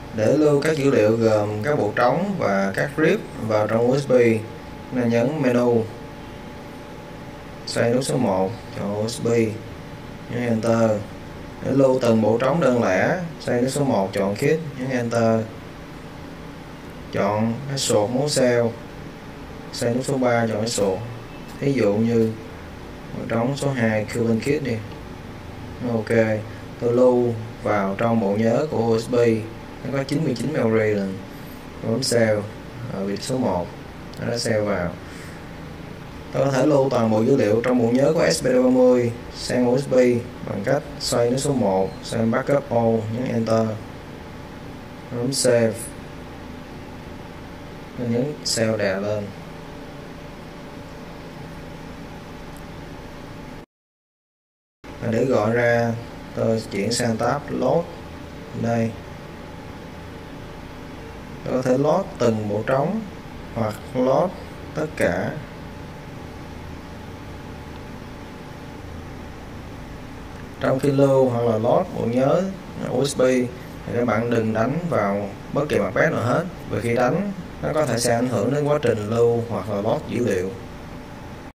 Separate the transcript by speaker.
Speaker 1: Để lưu các dữ liệu gồm các bộ trống và các RIP vào trong USB, nên nhấn menu, xoay nút số 1, chọn USB, nhấn Enter. Để lưu từng bộ trống đơn lẻ, xoay nút số 1, chọn Kit, nhấn Enter. Chọn cái sột mấu cell, xoay nút số 3, chọn cái sột. Ví dụ như bộ trống số 2 Cuban Kit đi. Ok, tôi lưu vào trong bộ nhớ của USB, nó có 99 memory rồi. Tôi bấm save ở vị số 1, nó đã save vào. Tôi có thể lưu toàn bộ dữ liệu trong bộ nhớ của SPD30 sang USB bằng cách xoay nút số 1, sang Backup All, nhấn Enter, bấm Save, nhấn Save đè lên. Và để gọi ra, tôi chuyển sang tab Load đây. Tôi có thể load từng bộ trống hoặc load tất cả. Trong khi lưu hoặc là load bộ nhớ USB thì các bạn đừng đánh vào bất kỳ macBeth nào hết, vì khi đánh nó có thể sẽ ảnh hưởng đến quá trình lưu hoặc là load dữ liệu.